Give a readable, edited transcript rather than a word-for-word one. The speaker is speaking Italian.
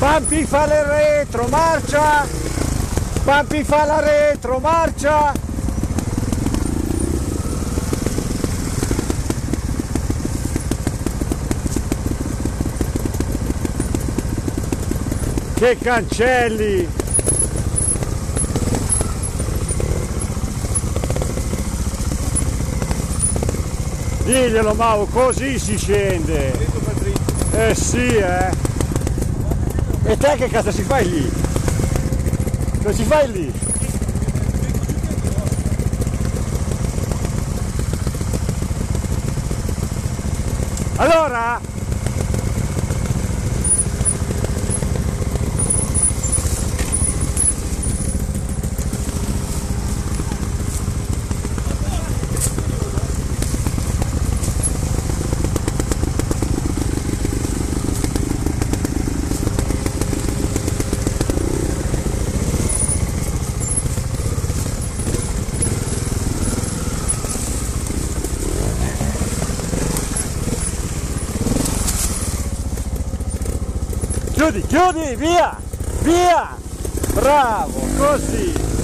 Pampi fa la retromarcia! Pampi fa la retromarcia! Che cancelli! Diglielo Mau, così si scende! Eh sì, eh! E te che cazzo si fai lì? Cosa ci fai lì? Allora? Chiudi, chiudi, via! Via! Bravo, così!